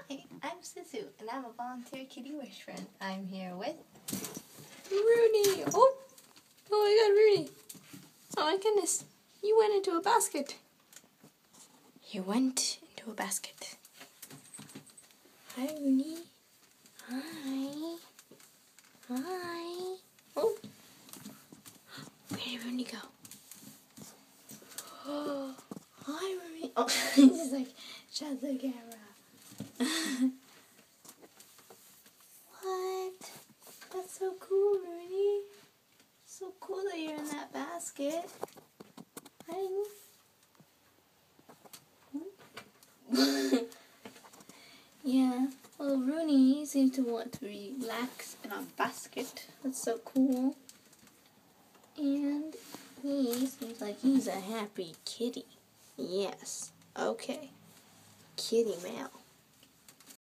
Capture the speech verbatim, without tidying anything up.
Hi, I'm Susu, and I'm a volunteer kitty wish friend. I'm here with Rooney. Oh, oh my God, Rooney! Oh my goodness, you went into a basket. You went into a basket. Hi, Rooney. Hi. Hi. Oh, where did Rooney go? Oh, hi, Rooney. Oh, he's just like, shut the camera. What? That's so cool, Rooney. So cool that you're in that basket. Hi. Yeah, well, Rooney seems to want to relax in a basket. That's so cool. And he seems like he's a happy kitty. Yes. Okay. Kitty mail.